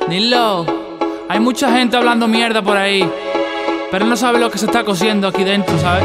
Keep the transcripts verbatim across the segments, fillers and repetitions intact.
Dilo, hay mucha gente hablando mierda por ahí, pero no sabe lo que se está cociendo aquí dentro, ¿sabes?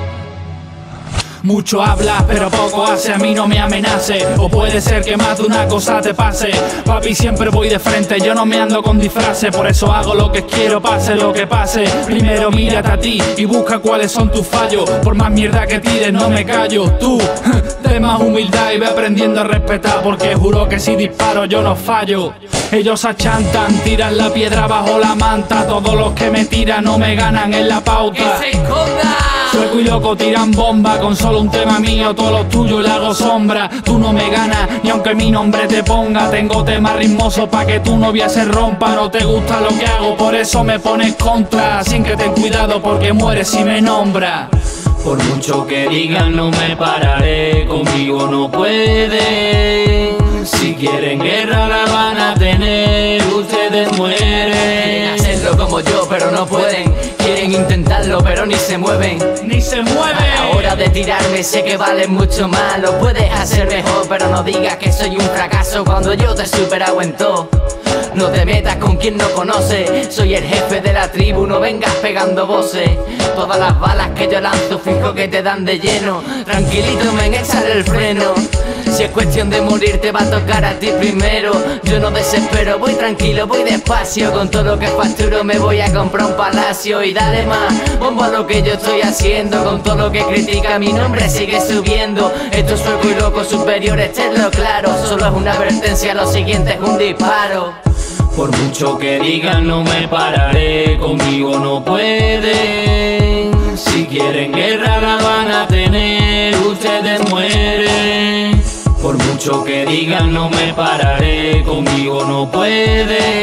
Mucho hablas, pero poco hace, a mí no me amenace. O puede ser que más de una cosa te pase. Papi, siempre voy de frente, yo no me ando con disfraces. Por eso hago lo que quiero, pase lo que pase. Primero mírate a ti y busca cuáles son tus fallos. Por más mierda que tires, no me callo. Tú, ten más humildad y ve aprendiendo a respetar, porque juro que si disparo yo no fallo. Ellos achantan, tiran la piedra bajo la manta. Todos los que me tiran no me ganan en la pauta. ¡Que se esconda! Sueco y loco tiran bomba, con solo un tema mío, todos los tuyos le hago sombra. Tú no me ganas, ni aunque mi nombre te ponga. Tengo temas ritmosos pa' que tu novia se rompa. No te gusta lo que hago, por eso me pones contra. Sin que ten cuidado porque mueres si me nombra. Por mucho que digan no me pararé, conmigo no pueden. Si quieren guerra la van a tener, ustedes mueren. Quieren hacerlo como yo pero no pueden. Quieren intentarlo pero ni se mueven. Ni se mueven. A la hora de tirarme sé que vale mucho más. Lo puedes hacer mejor pero no digas que soy un fracaso cuando yo te superado en todo. No te metas con quien no conoce. Soy el jefe de la tribu, no vengas pegando voces. Todas las balas que yo lanzo fijo que te dan de lleno. Tranquilito men, échale el freno. Si es cuestión de morir te va a tocar a ti primero. Yo no desespero, voy tranquilo, voy despacio. Con todo lo que facturo me voy a comprar un palacio. Y dale más bombo a lo que yo estoy haciendo. Con todo lo que critica mi nombre sigue subiendo. Esto es Sueco y Loco superiores, tenlo claro. Solo es una advertencia, lo siguiente es un disparo. Por mucho que digan no me pararé, conmigo no pueden. Si quieren guerra la van a tener, ustedes mueren. Por mucho que digan no me pararé, conmigo no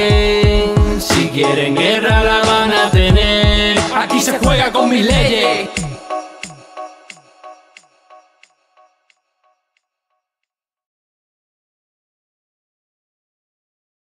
pueden. Si quieren guerra la van a tener. Aquí se juega con mis leyes.